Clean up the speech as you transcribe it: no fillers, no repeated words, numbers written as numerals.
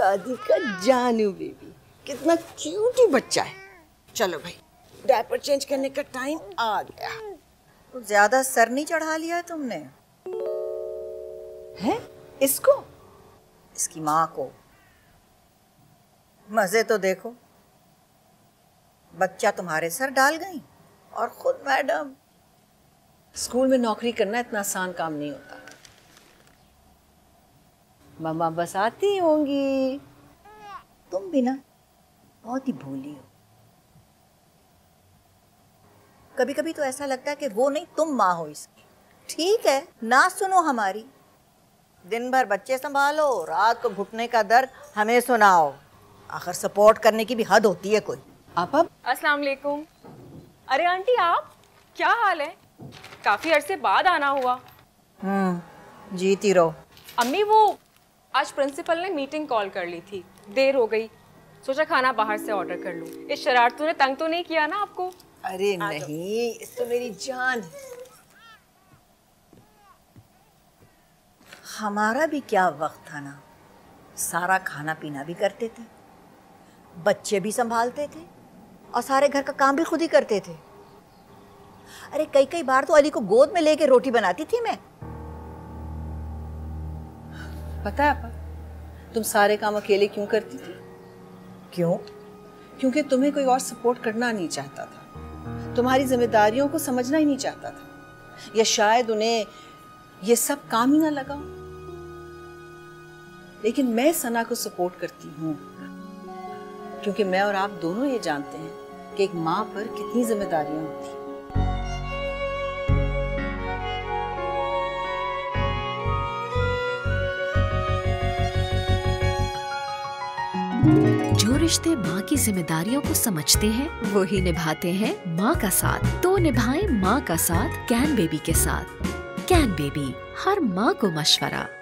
दादी का जानू बेबी, कितना क्यूट ही बच्चा है। चलो भाई, डायपर चेंज करने का टाइम आ गया। तो ज्यादा सर नहीं चढ़ा लिया है तुमने? है इसको? इसकी माँ को। मजे तो देखो, बच्चा तुम्हारे सर डाल गई और खुद मैडम। स्कूल में नौकरी करना इतना आसान काम नहीं होता। मम्मा बस आती होंगी। तुम भी ना बहुत ही भोली हो। कभी कभी तो ऐसा लगता है कि वो नहीं तुम माँ हो इसकी। ठीक है, ना सुनो हमारी, दिन भर बच्चे संभालो, रात को घुटने का दर्द हमें सुनाओ। आखिर सपोर्ट करने की भी हद होती है कोई। आप अस्सलाम वालेकुम। अरे आंटी, आप क्या हाल है? काफी अरसे बाद आना हुआ। जीती रहो। अम्मी, वो आज प्रिंसिपल ने मीटिंग कॉल कर ली थी, देर हो गई, सोचा खाना बाहर से ऑर्डर कर लूं। इस शरारतों ने तंग तो नहीं किया ना आपको? अरे नहीं, इस तो मेरी जान है। हमारा भी क्या वक्त था ना, सारा खाना पीना भी करते थे, बच्चे भी संभालते थे और सारे घर का काम भी खुद ही करते थे। अरे कई कई बार तो अली को गोद में लेके रोटी बनाती थी मैं। पता है आपा, तुम सारे काम अकेले क्यों करती थी? क्यों? क्योंकि तुम्हें कोई और सपोर्ट करना नहीं चाहता था, तुम्हारी जिम्मेदारियों को समझना ही नहीं चाहता था, या शायद उन्हें ये सब काम ही ना लगा। लेकिन मैं सना को सपोर्ट करती हूँ, क्योंकि मैं और आप दोनों ये जानते हैं कि एक माँ पर कितनी जिम्मेदारियां होती हैं। जो रिश्ते माँ की जिम्मेदारियों को समझते हैं वो ही निभाते हैं माँ का साथ। तो निभाएं माँ का साथ कैन बेबी के साथ। कैन बेबी, हर माँ को मशवरा।